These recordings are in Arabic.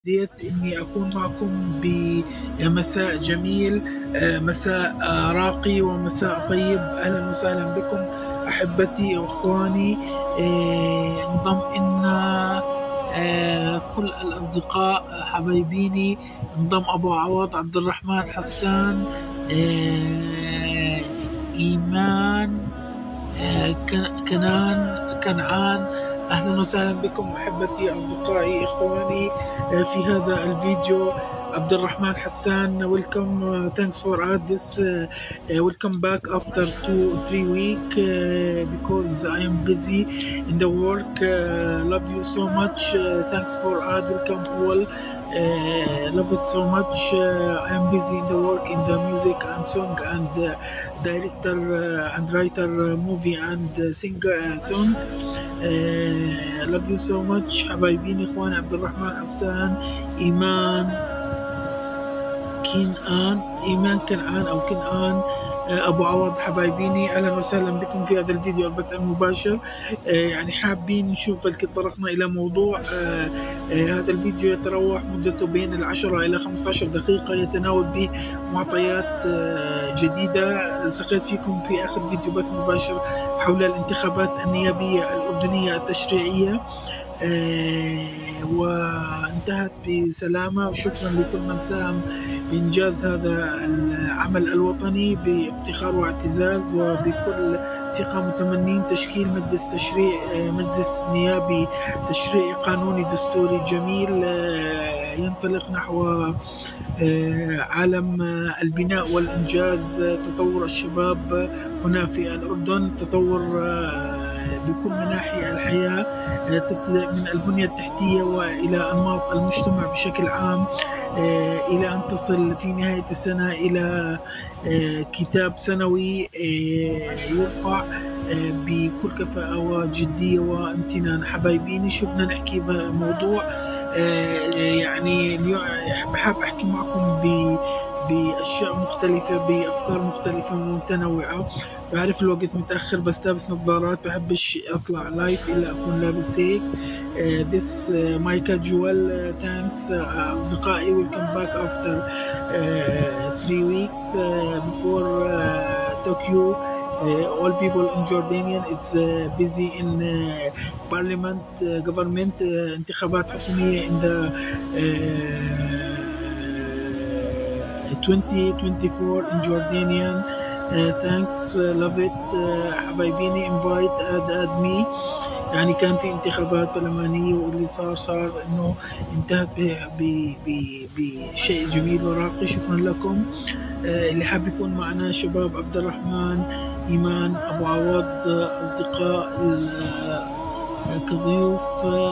إني أكون معكم بمساء جميل، مساء راقي ومساء طيب. أهلا وسهلا بكم أحبتي وأخواني. انضم إلنا كل الأصدقاء حبايبيني. انضم أبو عوض، عبد الرحمن حسان، إيمان، كنعان. أهلا وسهلا بكم أحبتي أصدقائي إخواني في هذا الفيديو. عبد الرحمن حسان, welcome, thanks for add this, welcome back after 2-3 weeks because I am busy in the work. Love you so much, thanks for add, welcome all. Love it so much. I am busy in the work, in the music and song and director and writer movie and song. Love you so much حبايبين إخواني. عبد الرحمن حسان، إيمان كنعان أو كنعان، أبو عوض حبايبيني. أهلا وسهلا بكم في هذا الفيديو البث المباشر. يعني حابين نشوف تطرقنا إلى موضوع. هذا الفيديو يتراوح مدته بين 10 إلى 15 دقيقة، يتناول به معطيات جديدة. التقيت فيكم في آخر فيديو بث مباشر حول الانتخابات النيابية الأردنية التشريعية، وانتهت بسلامة، وشكرا لكل من ساهم بإنجاز هذا العمل الوطني بافتخار واعتزاز. وبكل ثقة متمنين تشكيل مجلس نيابي تشريعي قانوني دستوري جميل ينطلق نحو عالم البناء والإنجاز، تطور الشباب هنا في الأردن، تطور بكل مناحي الحياة، تبدأ من البنية التحتية وإلى أنماط المجتمع بشكل عام، إلى أن تصل في نهاية السنة إلى كتاب سنوي يرفع بكل كفاءة وجدية وامتنان. حبايبيني شو بدنا نحكي بموضوع يعني بحب أحكي معكم بأشياء مختلفة، بأفكار مختلفة ومتنوعة. بعرف الوقت متأخر، بس لابس نظارات، بحبش أطلع لايف إلا أكون لابس هيك. This my casual thanks أصدقائي. welcome back after 3 weeks before Tokyo. All people in Jordanian it's busy in parliament, government, انتخابات حكومية in the 2024 in Jordanian. Thanks, love it. حبايبيني invite add me. يعني كان في انتخابات برلمانية، واللي صار انه انتهت بشيء جميل وراقي. شكرا لكم. اللي حاب يكون معنا شباب عبد الرحمن، إيمان، أبو عوض، أصدقاء كضيوف.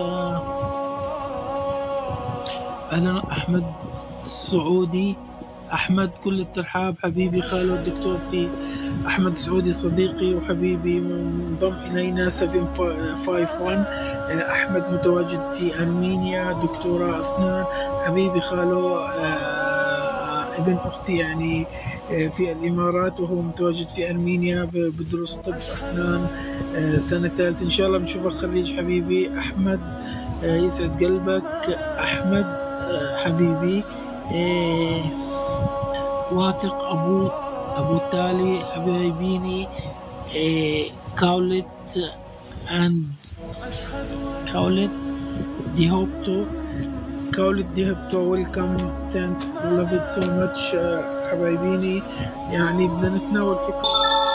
أهلا أحمد السعودي، أحمد كل الترحاب حبيبي. خالو الدكتور في أحمد السعودي صديقي وحبيبي منضم إلينا 751. أحمد متواجد في أرمينيا، دكتوراه أسنان حبيبي خالو. ابن أختي يعني في الإمارات وهو متواجد في أرمينيا بدرس طب أسنان سنة ثالثة. إن شاء الله بنشوفك خريج حبيبي. أحمد يسعد قلبك أحمد حبيبي. واثق أبو تالي حبايبيني. كاولت ديهبتو welcome, thanks, love it so much حبايبيني. يعني بدنا نتناول فكرة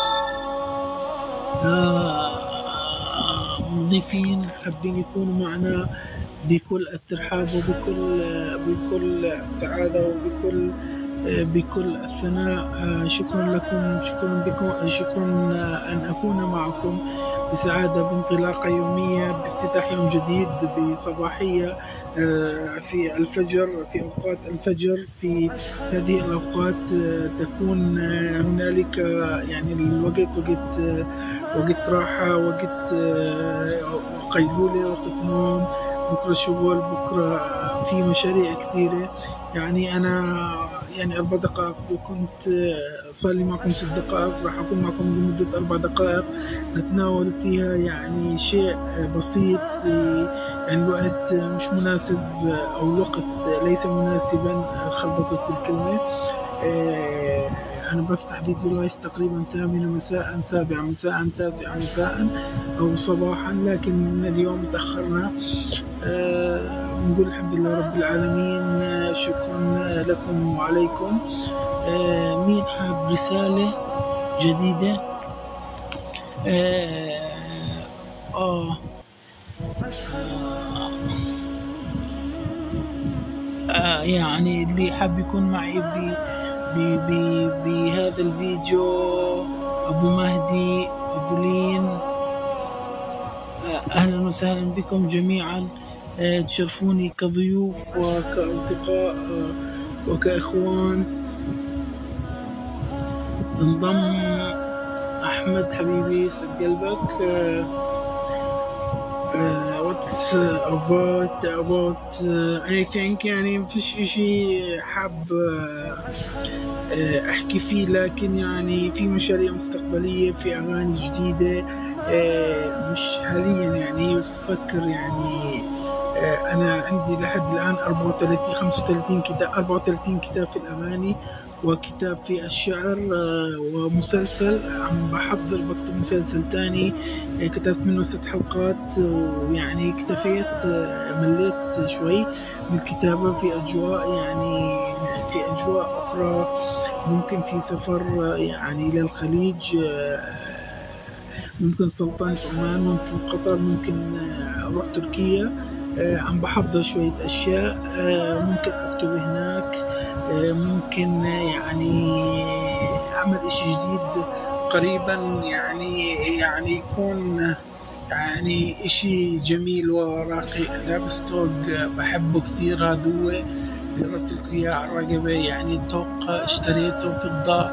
مضيفين حابين يكونوا معنا بكل الترحاب وبكل السعادة بكل الثناء. شكرا لكم، شكرا أن أكون معكم بسعادة بانطلاقة يومية، بافتتاح يوم جديد بصباحية في الفجر، في أوقات الفجر. في هذه الأوقات تكون هنالك يعني الوقت وقت راحة، وقت قيلولة، وقت نوم، بكرة شغل، بكرة في مشاريع كثيرة. يعني أنا يعني 4 دقائق كنت صار لي معكم 6 دقائق، راح أكون معكم لمدة 4 دقائق نتناول فيها يعني شيء بسيط. يعني الوقت مش مناسب أو الوقت ليس مناسبا، خربطت في الكلمة. أنا بفتح فيديو لايف تقريبا 8 مساء، 7 مساء، 9 مساء أو صباحا، لكن اليوم تأخرنا. نقول الحمد لله رب العالمين. شكرا لكم وعليكم. مين حاب رسالة جديدة؟ يعني اللي حاب يكون معي بهذا الفيديو، أبو مهدي، أبو لين، أهلا وسهلا بكم جميعا. تشرفوني كضيوف وكأصدقاء وكإخوان. انضم أحمد حبيبي، سد قلبك. what's about anything، يعني مفيش إشي حاب أحكي فيه، لكن يعني في مشاريع مستقبلية، في أغاني جديدة. مش حاليا يعني بفكر يعني. أنا عندي لحد الآن 35 كتاب، 34 كتاب في الأغاني، وكتاب في الشعر، ومسلسل عم بكتب مسلسل تاني كتبت منه 6 حلقات، ويعني اكتفيت، مليت شوي من الكتابة. في أجواء يعني في أجواء أخرى، ممكن في سفر يعني إلى الخليج، ممكن سلطنة عمان، ممكن قطر، ممكن أروح تركيا. عم بحضر شوية أشياء، ممكن أكتب هناك، ممكن يعني أعمل إشي جديد قريبا، يعني يكون يعني إشي جميل وراقي. لابس توق بحبه كثير، هذا هو جربت لكم إياه على الرقبة. يعني توق اشتريته فضة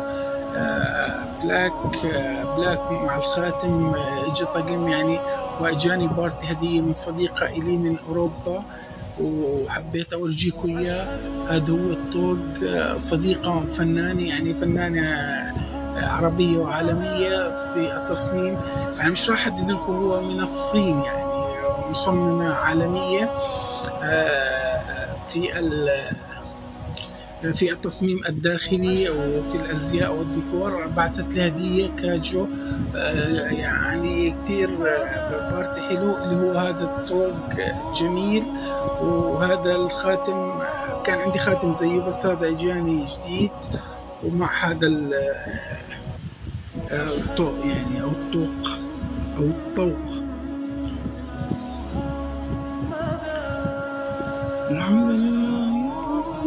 بلاك مع الخاتم، اجى طقم يعني، واجاني بارتي هدية من صديقة إلي من أوروبا، وحبيت أورجيكم إياه. هذا هو الطوق. صديقة فنانة، يعني فنانة عربية وعالمية في التصميم. يعني مش راح أحدد لكم، هو من الصين، يعني مصممة عالمية في التصميم الداخلي وفي الأزياء والديكور. بعثت لي هدية كاجو، يعني كتير بارتي حلو، اللي هو هذا الطوق جميل. وهذا الخاتم، كان عندي خاتم زيه بس هذا اجاني جديد، ومع هذا الطوق يعني، أو الطوق أو الطوق. الحمد لله رب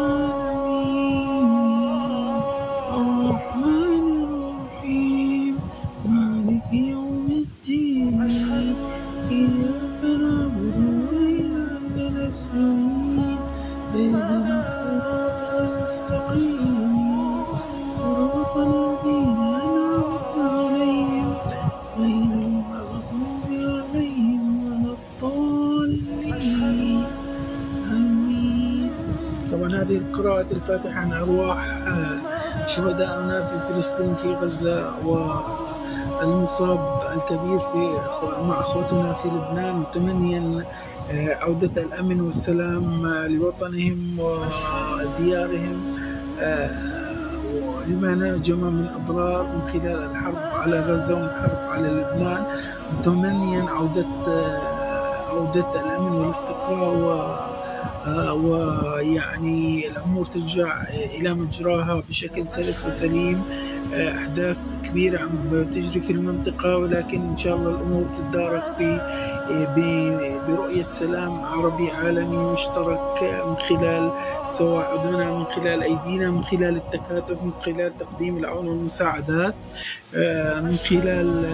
العالمين، الرحمن الرحيم، مالك يوم الدين، إياك نعبد وإياك نستعين، اهدنا الصراط المستقيم، صراط الذين أنعمت عليهم غير المغضوب عليهم ولا الضالين. آمين. طبعا هذه قراءة الفاتحة عن أرواح شهدائنا في فلسطين، في غزة، والمصاب الكبير مع أخوتنا في لبنان، متمنيا عودة الأمن والسلام لوطنهم وديارهم، لما نجم من أضرار من خلال الحرب على غزة والحرب على لبنان، متمنيا عودة الأمن والاستقرار، ويعني الأمور ترجع إلى مجراها بشكل سلس وسليم. أحداث كبيرة عم تجري في المنطقة، ولكن إن شاء الله الأمور تتدارك برؤية سلام عربي عالمي مشترك، من خلال سواء عدونا، من خلال أيدينا، من خلال التكاتف، من خلال تقديم العون والمساعدات، من خلال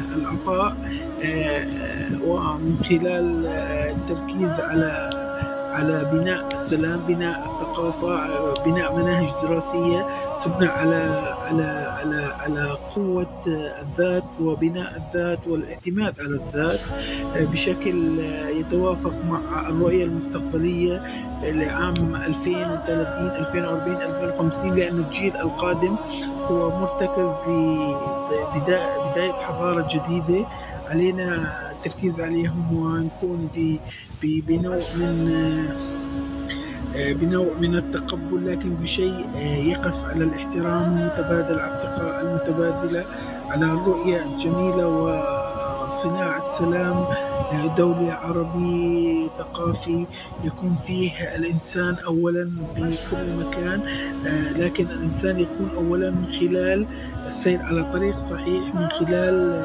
العطاء، ومن خلال التركيز على على بناء السلام، بناء الثقافة، بناء مناهج دراسية تبنى على قوة الذات وبناء الذات والاعتماد على الذات بشكل يتوافق مع الرؤية المستقبلية لعام 2030 2040 2050، لأن الجيل القادم هو مرتكز لبداية حضارة جديدة علينا التركيز عليهم، ونكون بنوع من التقبل، لكن بشيء يقف على الاحترام المتبادل، على الثقة المتبادلة، على الرؤية الجميلة وصناعة سلام دولي عربي ثقافي يكون فيه الإنسان أولا بكل مكان، لكن الإنسان يكون أولا من خلال السير على طريق صحيح، من خلال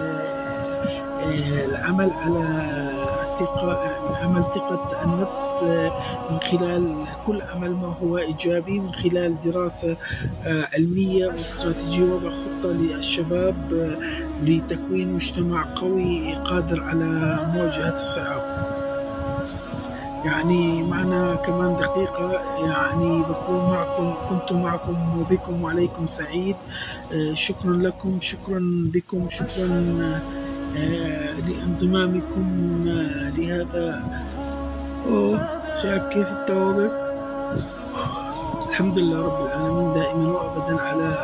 العمل على عمل ثقة النفس، من خلال كل عمل ما هو إيجابي، من خلال دراسة علمية واستراتيجية، وضع خطة للشباب لتكوين مجتمع قوي قادر على مواجهة الصعاب. يعني معنا كمان دقيقة، يعني بكون معكم، كنت معكم وبكم وعليكم سعيد. شكرا لكم، شكرا بكم، شكرا لانضمامكم لهذا. شايف كيف التوابع؟ الحمد لله رب العالمين دائما وابدا على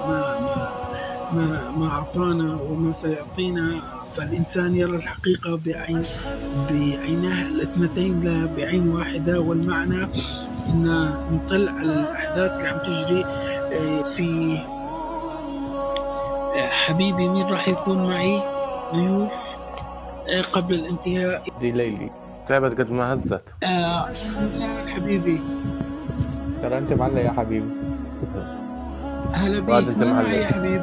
ما اعطانا وما سيعطينا. فالانسان يرى الحقيقه بعينها الاثنتين لا بعين واحده، والمعنى ان نطلع على الاحداث اللي عم تجري. في حبيبي مين راح يكون معي ضيوف قبل الانتهاء؟ دي ليلي تعبت قد ما هزت. مساء حبيبي. ترى انت معلق يا حبيبي. هلا بيك. مين معي يا حبيب؟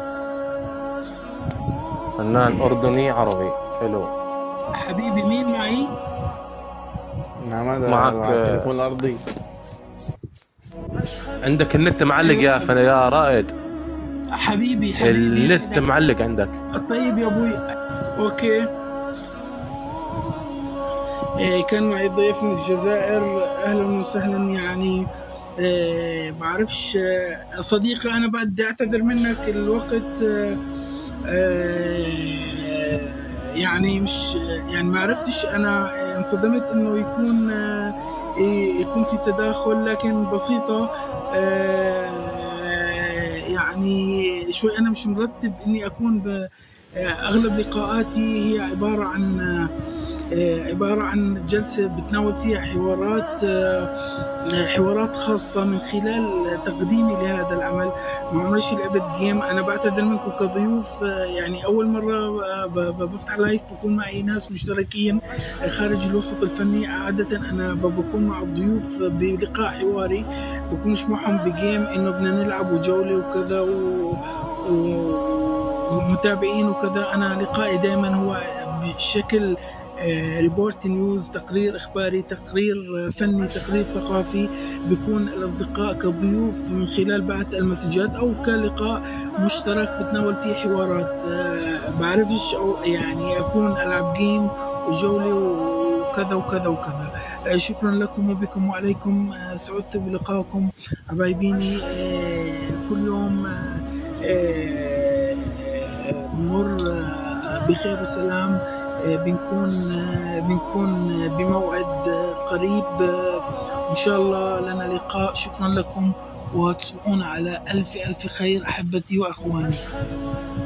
فنان أردني عربي حلو. حبيبي مين معي؟ معك التليفون الأرضي. عندك النت معلق يا رائد. حبيبي النت معلق عندك. طيب يا ابوي اوكي. كان معي ضيف من الجزائر، اهلا وسهلا. يعني بعرفش صديقي، انا بدي اعتذر منك الوقت، يعني مش يعني ما عرفتش، انا انصدمت انه يكون في تداخل، لكن بسيطة. يعني شوي أنا مش مرتب إني أكون أغلب لقاءاتي هي عبارة عن جلسة بتناول فيها حوارات خاصة من خلال تقديمي لهذا العمل. ما عمريش لعبت جيم. أنا بعتذر منكم كضيوف، يعني أول مرة بفتح لايف بكون معي ناس مشتركين خارج الوسط الفني. عادة أنا بكون مع الضيوف بلقاء حواري، بكونش معهم بجيم إنه بدنا نلعب وجولة وكذا ومتابعين وكذا. أنا لقائي دائما هو بشكل ريبورت نيوز، تقرير إخباري، تقرير فني، تقرير ثقافي. بيكون الأصدقاء كضيوف من خلال بعث المسجات أو كلقاء مشترك بتناول فيه حوارات. بعرفش أو يعني أكون ألعب جيم وجولة وكذا وكذا وكذا. شكرا لكم وبكم وعليكم. سعدت بلقائكم حبايبيني. كل يوم بمر بخير وسلام. بنكون بموعد قريب إن شاء الله لنا لقاء. شكرا لكم وتصبحون على ألف خير أحبتي وأخواني.